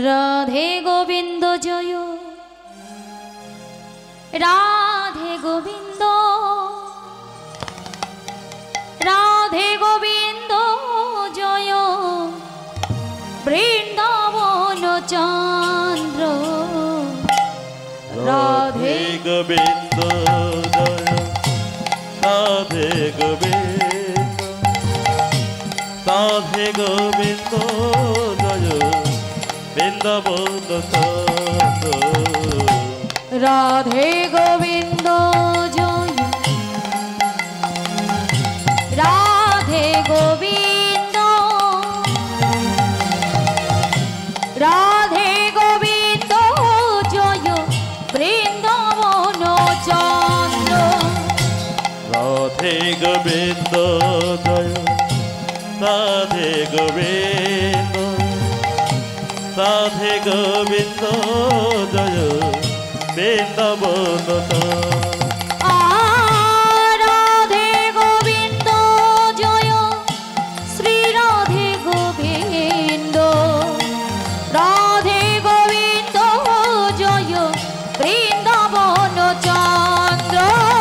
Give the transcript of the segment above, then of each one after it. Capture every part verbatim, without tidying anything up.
রাধে গোবিন্দ জয় রাধে গোবিন্দ রাধে গোবিন্দ জয় বৃন্দাবন চন্দ্র রাধে গোবিন্দ জয় রাধে গোবিন্দ রাধে গোবিন্দ জয় বৃন্দাবন চন্দ্র রাধে গোবিন্দ জয় রাধে গোবিন্দ রাধে গোবিন্দ জয় বৃন্দাবন চন্দ্র রাধে গোবিন্দ জয় রাধে গোবিন্দ রাধে গোবিন্দ জয় বৃন্দাবন রাধে গোবিন্দ জয় শ্রী রাধে গোবিন্দ রাধে গোবিন্দ জয় বৃন্দাবন চন্দ্র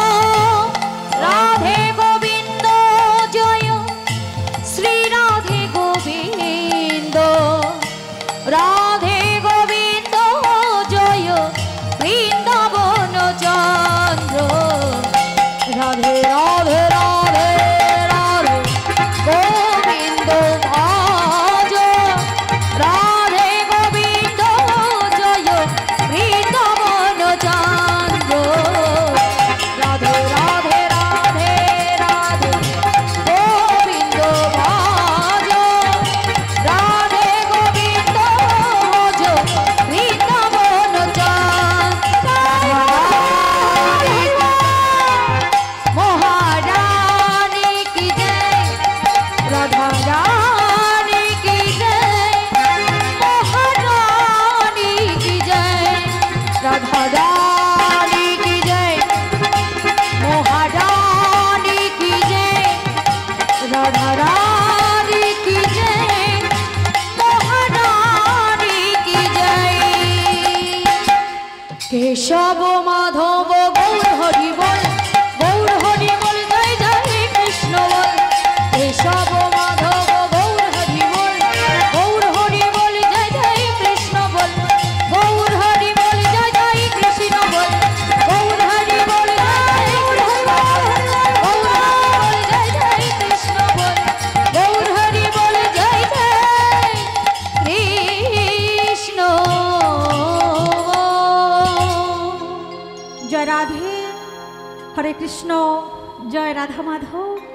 রাধে গোবিন্দ জয় শ্রী রাধে গোবিন্দ রাধে গোবিন্দ জয় বৃন্দাবন চন্দ্র রাধে রাধে রাধে রাধে গোবিন্দ ভজ রাধে গোবিন্দ জয় বৃন্দাবন চন্দ্র রাধে রাধে রাধে রাধে গোবিন্দ ভজ রাধে গোবিন্দ ভজ বৃন্দাবন চন্দ্র মহারানী কি জয় রাধা রানী কি জয় মহারানী কি জয় রাধা রানী কি জয় মহারানী কি জয় রাধা রানী কি জয় মহারানী কি জয় কেশব মাধব গৌর হরি বল গৌর হরি বল জয় জয় কৃষ্ণ বল কেশব মাধব গৌর হরি বল গৌর হরি বল জয় জয় কৃষ্ণ বল গৌর হরি বল জয় জয় কৃষ্ণ বল গৌর হরি বল জয় কৃষ্ণ গৌর বল জয় জয় কৃষ্ণ বল গৌর হরি বল জয় জয় কৃষ্ণ জয় রাধে হরে কৃষ্ণ জয় রাধা মাধব।